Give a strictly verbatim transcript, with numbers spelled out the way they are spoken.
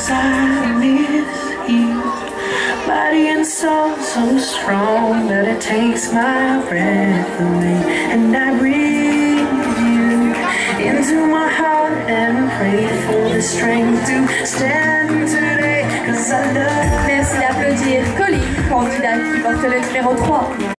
'cause I miss you. Body and soul so strong that it takes my breath away. And I breathe you into my heart and pray for the strength to stand today, 'cause I love. Merci d'applaudir Colline, candidate qui porte le numéro trois.